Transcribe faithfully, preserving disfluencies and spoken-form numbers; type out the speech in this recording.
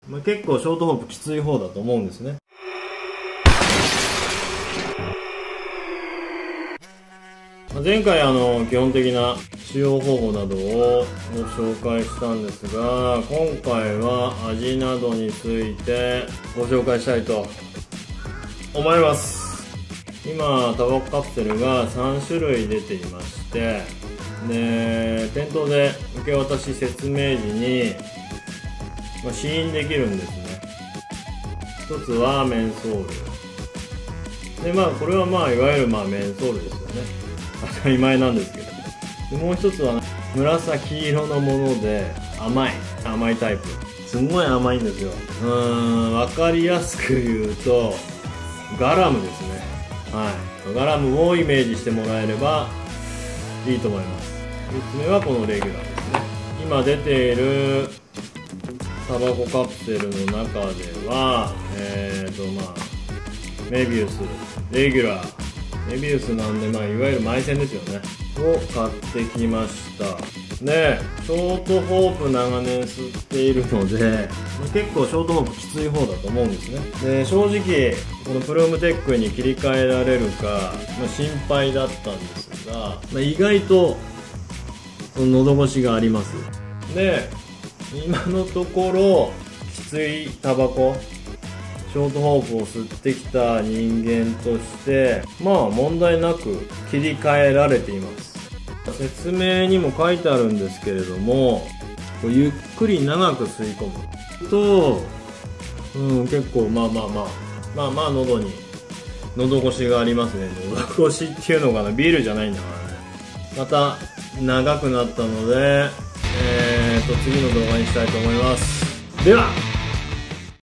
まあ、結構ショートホープきつい方だと思うんですね。前回あの基本的な使用方法などをご紹介したんですが、今回は味などについてご紹介したいと思います。今タバコカプセルがさん種類出ていまして、で店頭で受け渡し説明時に、まあ、試飲できるんですね。一つはメンソールで、まあこれはまあいわゆるまあメンソールですよね。当たり前なんですけど。でもう一つは紫色のもので甘い甘いタイプ、すんごい甘いんですよ。うーん分かりやすく言うとガラムですね。はい、ガラムをイメージしてもらえればいいと思います。みっつめはこのレギュラーですね。今出ているタバコカプセルの中ではえーとまあメビウスレギュラーメビウスなんで、まあ、いわゆるマイセンですよねを買ってきました。でショートホープ長年吸っているので、結構ショートホープきつい方だと思うんですね。で正直このプルームテックに切り替えられるか、まあ、心配だったんですが、まあ、意外と喉越しがあります。で今のところきついタバコショートホープを吸ってきた人間としてまあ問題なく切り替えられています。説明にも書いてあるんですけれども、ゆっくり長く吸い込むと、うん、結構まあまあまあまあまあ喉に喉越しがありますね。喉越しっていうのかな、ビールじゃないんだからね。また長くなったので、えーと次の動画にしたいと思います。では。